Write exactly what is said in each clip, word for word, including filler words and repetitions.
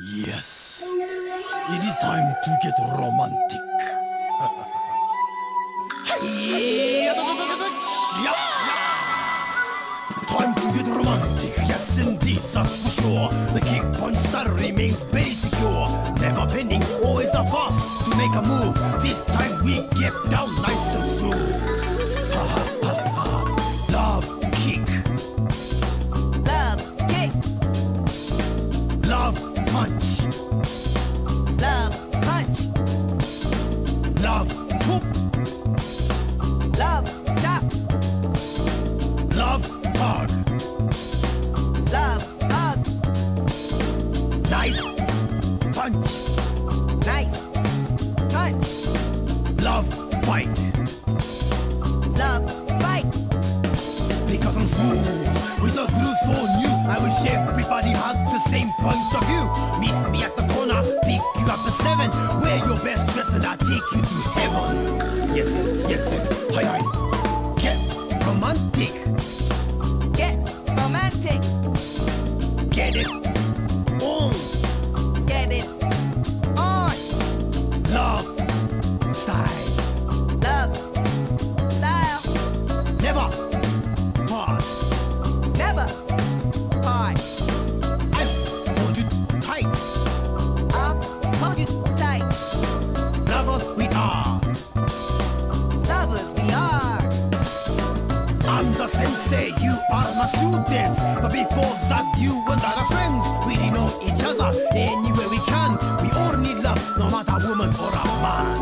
Yes, it is time to get romantic. Time to get romantic, yes indeed, that's for sure. The kick punch style remains very secure. Never bending, always the fast to make a move. This time we get down nice and smooth. Ha ha ha ha. Love kick. Love kick. Love punch. Love punch. Love chop. Love chop. Love hug. Love hug. Nice punch. Nice punch. Love fight. Love fight. Because I'm smooth with a groove so new, I wish everybody had the same point of view. Meet me at the corner, pick you up at seven. Wear your best dress and I'll take you to heaven. Yes, yes, yes, yes. Hi, hi. Get romantic. Get romantic. Get it on. Get it on. Love style. Love style. Never hard. Never hard. I hold you tight. I'll hold you tight. Lovers we are. Lovers we are. I'm the sensei, you are my students. But before that, you and I are friends. We know each other anywhere we can. We all need love, no matter woman or a man.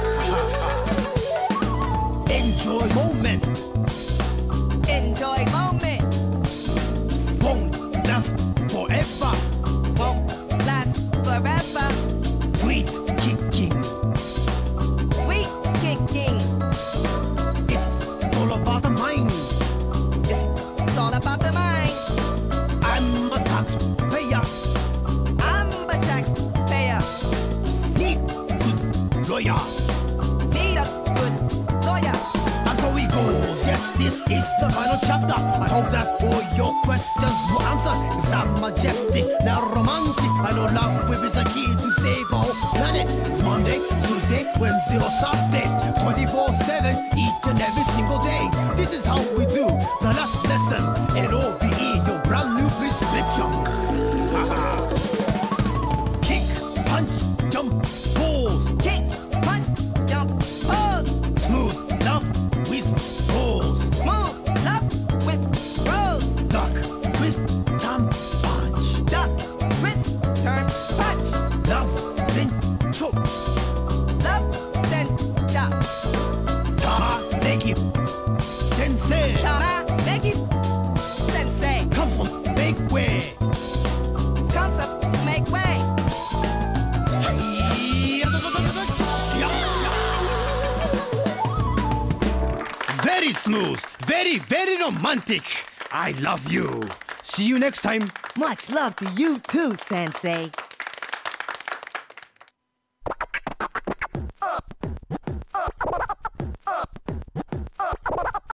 Enjoy moment, Enjoy moment. won't last forever. Won't last forever. Sweet kicking, Sweet kicking. it's all about the mind. It's all about the mind. I'm a taxpayer, I'm a taxpayer. need good lawyer. Need a good lawyer. That's how it goes. Yes, this is the final chapter. I hope that all your questions will answer. Cause I'm majestic, now romantic. I know love whip is a key to save our planet. It's Monday, Tuesday, Wednesday or Saturday, twenty-four seven, each and every single day. This is how we do the last lesson. L O V E, your brand new prescription. Kick, punch, jump, pose. Kick, punch, jump, pose. Smooth love with rolls. Smooth love with rose. Duck, twist, turn, punch. Duck, twist, turn, punch. Love, then choke. Love, then chop. Tama, make it. Sensei, Tama, make it. Sensei, come from big way. comes up, make way. Very smooth, very, very romantic. I love you. See you next time. Much love to you too, Sensei.